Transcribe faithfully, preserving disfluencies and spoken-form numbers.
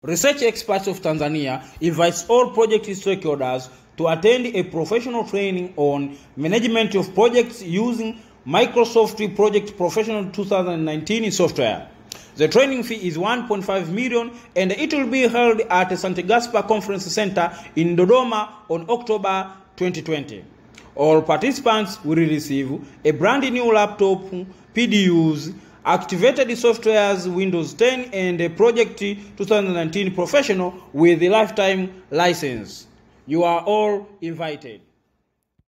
Research Experts of Tanzania invites all project stakeholders to attend a professional training on management of projects using Microsoft Project Professional twenty nineteen software. The training fee is one point five million and it will be held at the Saint Gaspar Conference Center in Dodoma on October twenty twenty. All participants will receive a brand new laptop, P D Us, activated softwares Windows ten and a Project twenty nineteen Professional with a lifetime license. You are all invited.